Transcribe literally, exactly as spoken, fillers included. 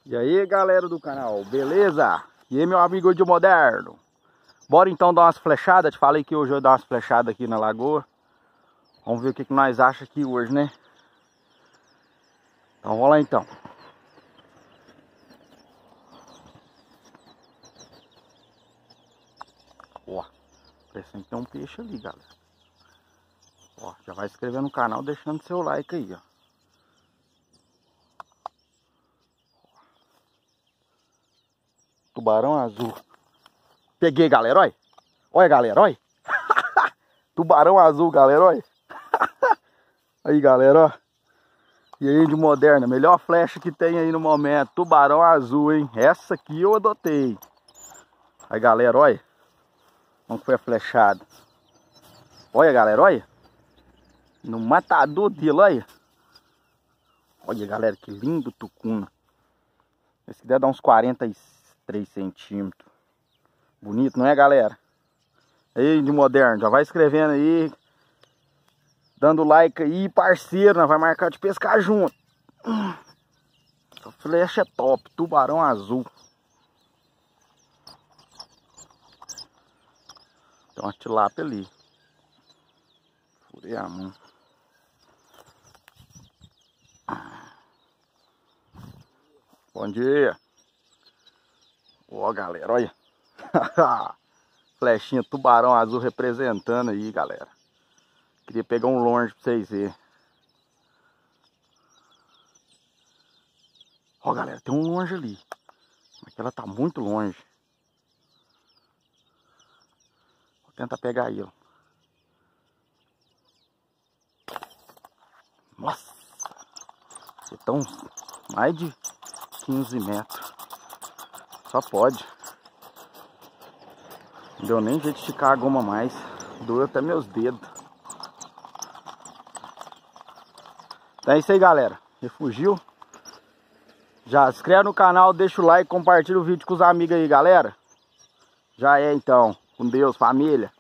E aí, galera do canal, beleza? E aí, meu amigo de moderno? Bora então dar umas flechadas. Te falei que hoje eu vou dar umas flechadas aqui na lagoa. Vamos ver o que, que nós achamos aqui hoje, né? Então vamos lá então. Ó, parece que tem um peixe ali, galera. Ó, já vai se inscrevendo no canal, deixando seu like aí, ó. Tubarão azul. Peguei, galera, olha. Olha, galera, olha. Tubarão azul, galera, olha. Aí, galera, ó. E aí, de moderna, melhor flecha que tem aí no momento. Tubarão azul, hein. Essa aqui eu adotei. Aí, galera, olha. Como foi a flechada. Olha, galera, olha. No matador dele, olha. Olha, galera, que lindo tucuna. Esse aqui deve dar uns quarenta e três centímetros. Bonito, não é, galera? Aí, de moderno, já vai escrevendo aí. Dando like aí, parceiro. Nós vai marcar de pescar junto. Essa flecha é top. Tubarão azul. Tem uma tilápia ali. Furei a mão. Bom dia. Ó, galera, olha. Flechinha tubarão azul representando aí, galera. Queria pegar um longe pra vocês verem. Ó, galera, tem um longe ali. Mas ela tá muito longe. Vou tentar pegar ele. Nossa. Estão mais de quinze metros. Só pode. Não deu nem jeito de esticar a goma mais. Doeu até meus dedos. Então é isso aí, galera. Refugiu. Já se inscreve no canal, deixa o like, compartilha o vídeo com os amigos aí, galera. Já é então. Com Deus, família.